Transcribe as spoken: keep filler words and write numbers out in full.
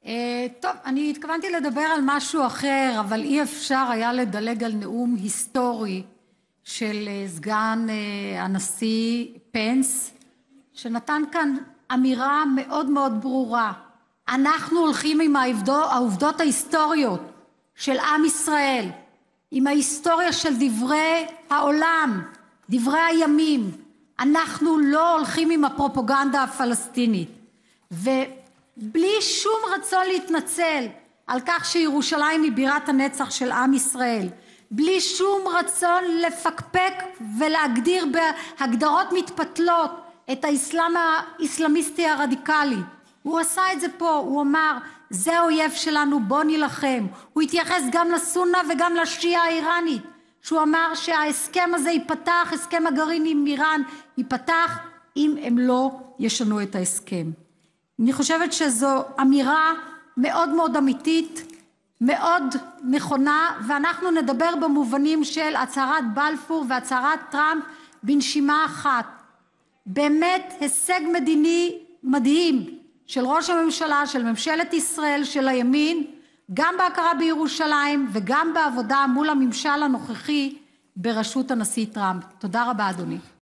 טוב, אני התכוונתי לדבר על משהו אחר, אבל אי אפשר היה לדלג על נאום היסטורי של סגן הנשיא פנס, שנתן כאן אמירה מאוד מאוד ברורה. אנחנו הולכים עם העובדות ההיסטוריות של עם ישראל, עם ההיסטוריה של דברי העולם, דברי הימים. אנחנו לא הולכים עם הפרופגנדה הפלסטינית. ובלי שום רצון להתנצל על כך שירושלים היא בירת הנצח של עם ישראל, בלי שום רצון לפקפק ולהגדיר בהגדרות מתפתלות את האסלאם האסלאמיסטי הרדיקלי, הוא עשה את זה פה. הוא אמר זה האויב שלנו, בוא נילחם. הוא התייחס גם לסונה וגם לשיעה האיראנית, שהוא אמר שההסכם הזה ייפתח, הסכם הגרעין עם איראן ייפתח אם הם לא ישנו את ההסכם. אני חושבת שזו אמירה מאוד מאוד אמיתית, מאוד נכונה, ואנחנו נדבר במובנים של הצהרת בלפור והצהרת טראמפ בנשימה אחת. באמת הישג מדיני מדהים של ראש הממשלה, של ממשלת ישראל, של הימין, גם בהכרה בירושלים וגם בעבודה מול הממשל הנוכחי בראשות הנשיא טראמפ. תודה רבה אדוני.